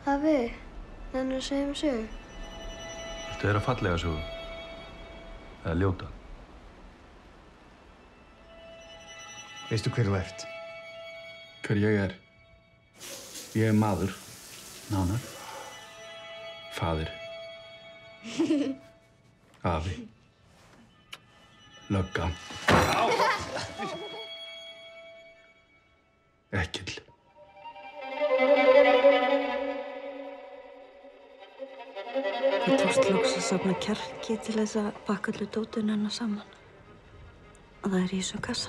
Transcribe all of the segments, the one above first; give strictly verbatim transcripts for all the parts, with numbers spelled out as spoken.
Afi, nennirðu að segja mér sögu? Viltu heyra fallega sögu? Eða ljóta? Veistu hver þú ert? Hver ég er? Ég er maður. Nánar. Faðir. Afi. Lögga. Ekkill. Það tókst loks að safna kjarki til þess að pakka öllu dótinu hennar saman. Og það er í þessum kassa.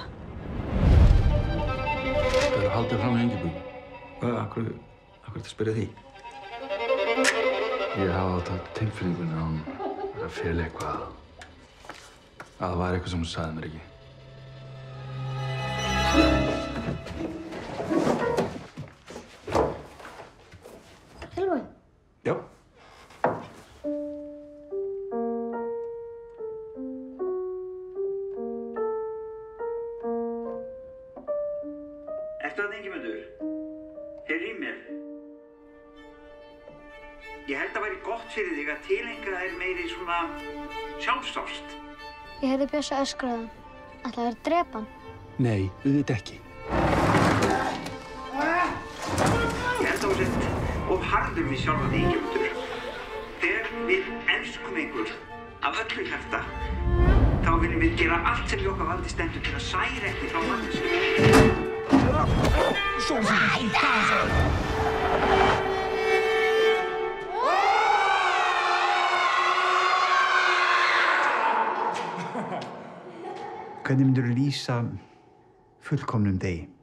Það eru haldið fram með Ingibjörgu. Hvað, akkur, akkur ertu að spyrja því? Ég hafa átt tilfinningunni að hún er að fela eitthvað. Að það var eitthvað sem hún sagði mér ekki. Tilbúin? Já. Ertu að Ingimundur? Heyr í mér. Ég held að væri gott fyrir þig að tileinka þér meiri svona sjálfsást. Ég heyrði Bjössa öskraðan. Ætlaði að drepa hann. Nei, auðvitað ekki. Ég held að þú sett of harður við sjálfa þig, Ingimundur. Þegar við elskum einhver af öllu hjarta, þá viljum við gera allt sem í okkar valdi stendur til að særa ekki frá mannesku. Hvernig myndirðu lýsa fullkomnum degi?